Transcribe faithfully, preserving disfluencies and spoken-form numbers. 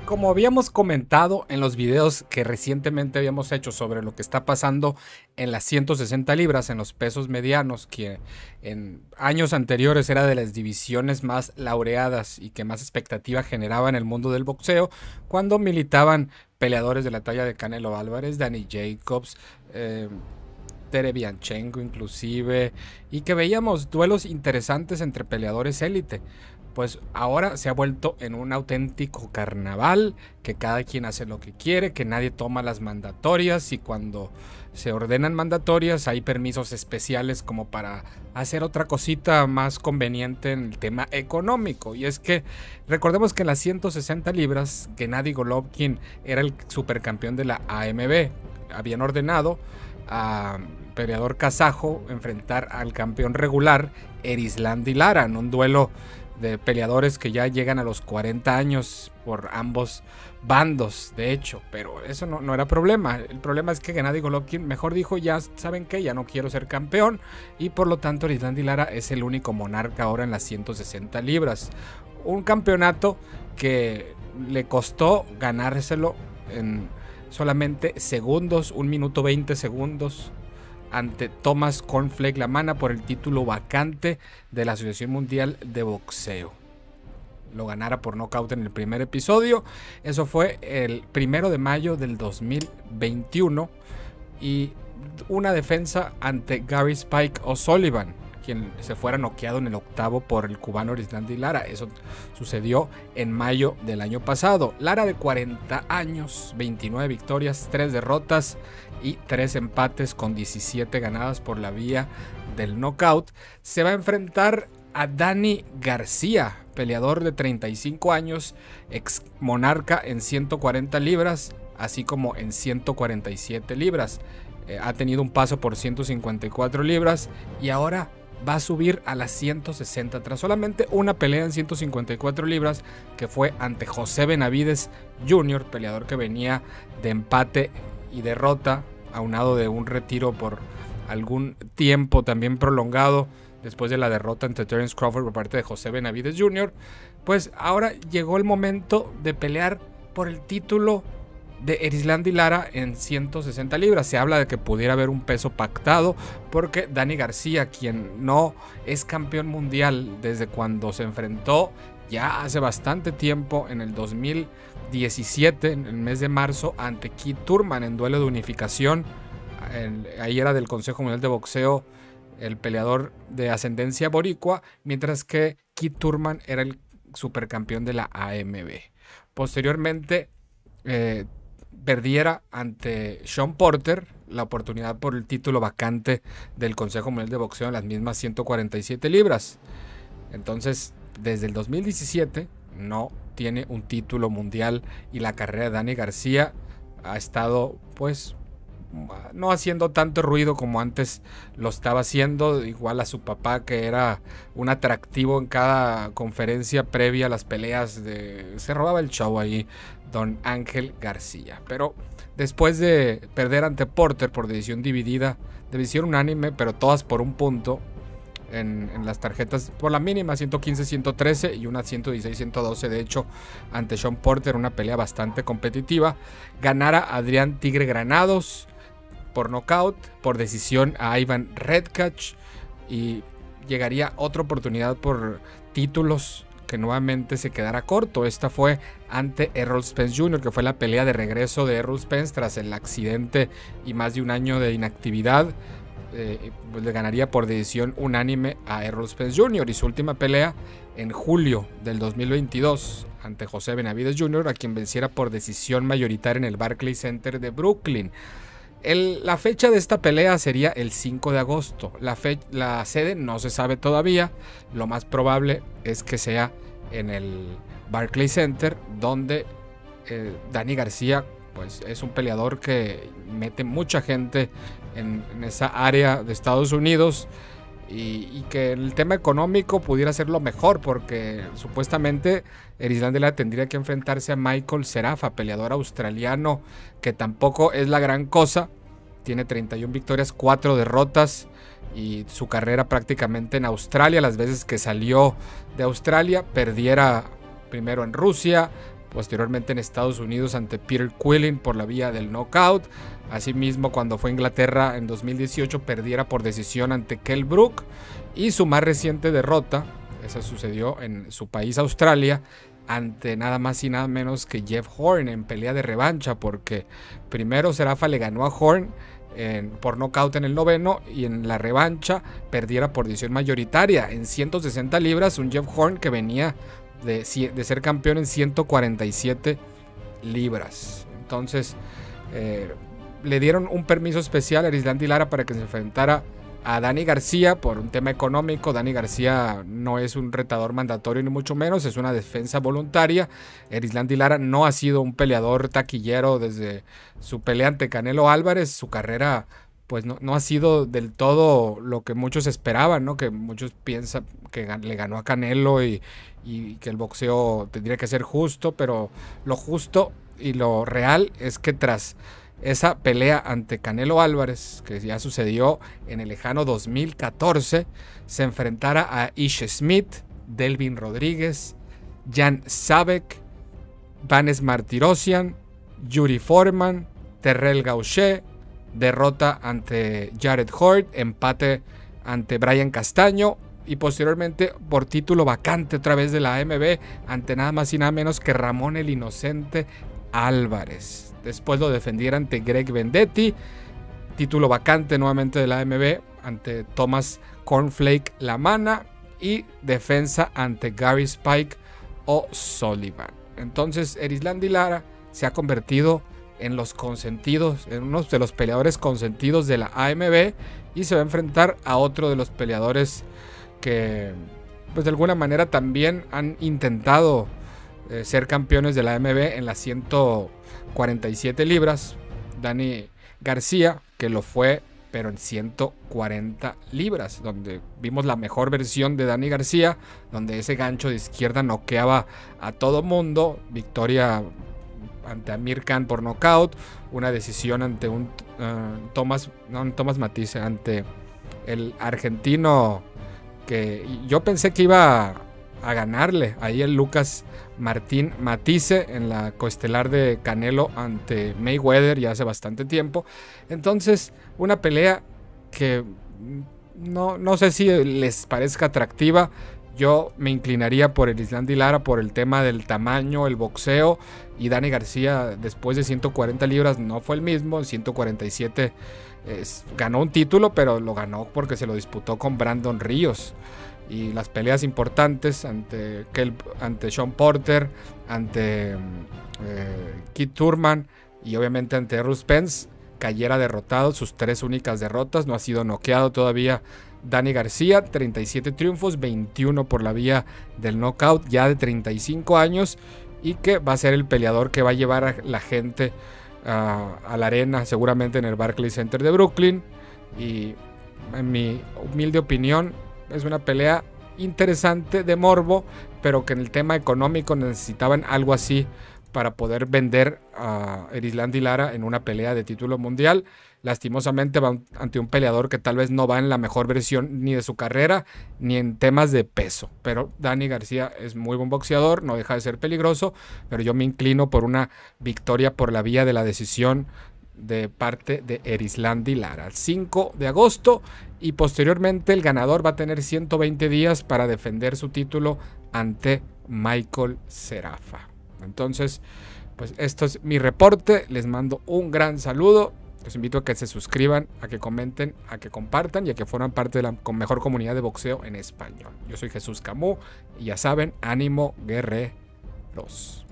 Como habíamos comentado en los videos que recientemente habíamos hecho sobre lo que está pasando en las ciento sesenta libras, en los pesos medianos, que en años anteriores era de las divisiones más laureadas y que más expectativa generaba en el mundo del boxeo, cuando militaban peleadores de la talla de Canelo Álvarez, Danny Jacobs, eh, Derevianchenko inclusive, y que veíamos duelos interesantes entre peleadores élite. Pues ahora se ha vuelto en un auténtico carnaval, que cada quien hace lo que quiere, que nadie toma las mandatorias, y cuando se ordenan mandatorias hay permisos especiales como para hacer otra cosita más conveniente en el tema económico. Y es que recordemos que en las ciento sesenta libras Gennady Golovkin era el supercampeón de la A M B. Habían ordenado a peleador kazajo enfrentar al campeón regular Erislandy Lara en un duelo de peleadores que ya llegan a los cuarenta años por ambos bandos, de hecho, pero eso no, no era problema. El problema es que Gennady Golovkin mejor dijo: ya saben que ya no quiero ser campeón, y por lo tanto Erislandy Lara es el único monarca ahora en las ciento sesenta libras, un campeonato que le costó ganárselo en solamente segundos, un minuto veinte segundos, ante Thomas Cornflake Lamana por el título vacante de la Asociación Mundial de Boxeo. Lo ganara por nocaut en el primer episodio. Eso fue el primero de mayo del dos mil veintiuno. Y una defensa ante Gary Spike O'Sullivan, quien se fuera noqueado en el octavo por el cubano Erislandy Lara. Eso sucedió en mayo del año pasado. Lara, de cuarenta años, veintinueve victorias, tres derrotas y tres empates, con diecisiete ganadas por la vía del knockout, se va a enfrentar a Danny García, peleador de treinta y cinco años, ex monarca en ciento cuarenta libras, así como en ciento cuarenta y siete libras. Eh, ha tenido un paso por ciento cincuenta y cuatro libras y ahora va a subir a las ciento sesenta tras solamente una pelea en ciento cincuenta y cuatro libras, que fue ante José Benavides junior, peleador que venía de empate y derrota, aunado de un retiro por algún tiempo también prolongado después de la derrota ante Terence Crawford por parte de José Benavides junior Pues ahora llegó el momento de pelear por el título de Erislandy Lara en ciento sesenta libras. Se habla de que pudiera haber un peso pactado, porque Danny García, quien no es campeón mundial desde cuando se enfrentó ya hace bastante tiempo, en el dos mil diecisiete, en el mes de marzo, ante Keith Thurman en duelo de unificación. El, ahí era del Consejo Mundial de Boxeo el peleador de ascendencia boricua, mientras que Keith Thurman era el supercampeón de la A M B. Posteriormente eh, perdiera ante Sean Porter la oportunidad por el título vacante del Consejo Mundial de Boxeo en las mismas ciento cuarenta y siete libras. Entonces, desde el dos mil diecisiete no tiene un título mundial, y la carrera de Danny García ha estado, pues, no haciendo tanto ruido como antes lo estaba haciendo, igual a su papá, que era un atractivo en cada conferencia previa a las peleas. De, se robaba el show ahí don Ángel García. Pero después de perder ante Porter por decisión dividida, decisión unánime, pero todas por un punto, En, en las tarjetas por la mínima, ciento quince ciento trece y una ciento dieciséis ciento doce, de hecho, ante Sean Porter, una pelea bastante competitiva, ganara Adrián Tigre Granados por nocaut, por decisión a Ivan Redkach, y llegaría otra oportunidad por títulos que nuevamente se quedara corto. Esta fue ante Errol Spence junior, que fue la pelea de regreso de Errol Spence tras el accidente y más de un año de inactividad. Eh, pues le ganaría por decisión unánime a Errol Spence junior Y su última pelea en julio del dos mil veintidós ante José Benavides junior, a quien venciera por decisión mayoritaria en el Barclays Center de Brooklyn. El, la fecha de esta pelea sería el cinco de agosto. La, fe, la sede no se sabe todavía. Lo más probable es que sea en el Barclays Center, donde eh, Danny García, pues, es un peleador que mete mucha gente en, en esa área de Estados Unidos, y, y que el tema económico pudiera ser lo mejor, porque supuestamente Erislandy Lara tendría que enfrentarse a Michael Serafa, peleador australiano que tampoco es la gran cosa. Tiene treinta y una victorias, cuatro derrotas, y su carrera prácticamente en Australia. Las veces que salió de Australia, perdiera primero en Rusia, Posteriormente en Estados Unidos ante Peter Quillin por la vía del knockout. Asimismo, cuando fue a Inglaterra en dos mil dieciocho, perdiera por decisión ante Kell Brook. Y su más reciente derrota, esa sucedió en su país, Australia, ante nada más y nada menos que Jeff Horn en pelea de revancha, porque primero Seraffa le ganó a Horn en, por nocaut en el noveno, y en la revancha perdiera por decisión mayoritaria en ciento sesenta libras, un Jeff Horn que venía de, de ser campeón en ciento cuarenta y siete libras. Entonces eh, le dieron un permiso especial a Erislandy Lara para que se enfrentara a Danny García por un tema económico. Danny García no es un retador mandatorio ni mucho menos, es una defensa voluntaria. Erislandy Lara no ha sido un peleador taquillero desde su pelea ante Canelo Álvarez. Su carrera pues no, no ha sido del todo lo que muchos esperaban, ¿no? Que muchos piensan que le ganó a Canelo y, y que el boxeo tendría que ser justo, pero lo justo y lo real es que tras esa pelea ante Canelo Álvarez, que ya sucedió en el lejano dos mil catorce, se enfrentara a Ish Smith, Delvin Rodríguez, Jan Sabek, Vanes Martirosyan, Yuri Foreman, Terrell Gausha, derrota ante Jared Hort, empate ante Brian Castaño y posteriormente por título vacante otra vez de la A M B ante nada más y nada menos que Ramón el Inocente Álvarez. Después lo defendiera ante Greg Vendetti, título vacante nuevamente de la A M B ante Thomas Cornflake Lamana y defensa ante Gary Spike O'Sullivan. Entonces Erislandy Lara se ha convertido en los consentidos, en uno de los peleadores consentidos de la A M B, y se va a enfrentar a otro de los peleadores que pues de alguna manera también han intentado eh, ser campeones de la A M B en las ciento cuarenta y siete libras, Danny García, que lo fue pero en ciento cuarenta libras, donde vimos la mejor versión de Danny García, donde ese gancho de izquierda noqueaba a todo mundo, victoria ante Amir Khan por nocaut, una decisión ante un uh, Thomas, no, Thomas Matisse, ante el argentino que yo pensé que iba a ganarle ahí el Lucas Martín Matisse en la coestelar de Canelo ante Mayweather ya hace bastante tiempo. Entonces una pelea que no, no sé si les parezca atractiva. Yo me inclinaría por Erislandy Lara por el tema del tamaño, el boxeo, y Danny García después de ciento cuarenta libras no fue el mismo. En ciento cuarenta y siete es, ganó un título, pero lo ganó porque se lo disputó con Brandon Ríos. Y las peleas importantes ante, Kel, ante Sean Porter, ante eh, Keith Thurman y obviamente ante Errol Spence, cayera derrotado, sus tres únicas derrotas. No ha sido noqueado todavía Danny García, treinta y siete triunfos, veintiuno por la vía del knockout, ya de treinta y cinco años, y que va a ser el peleador que va a llevar a la gente uh, a la arena seguramente en el Barclays Center de Brooklyn. Y en mi humilde opinión es una pelea interesante de morbo, pero que en el tema económico necesitaban algo así para poder vender a Erislandy Lara en una pelea de título mundial. Lastimosamente va ante un peleador que tal vez no va en la mejor versión ni de su carrera ni en temas de peso, pero Danny García es muy buen boxeador, no deja de ser peligroso, pero yo me inclino por una victoria por la vía de la decisión de parte de Erislandy Lara, el cinco de agosto, y posteriormente el ganador va a tener ciento veinte días para defender su título ante Michael Seraffa. Entonces, pues esto es mi reporte, les mando un gran saludo, los invito a que se suscriban, a que comenten, a que compartan y a que forman parte de la mejor comunidad de boxeo en español. Yo soy Jesús Camus y ya saben, ánimo guerreros.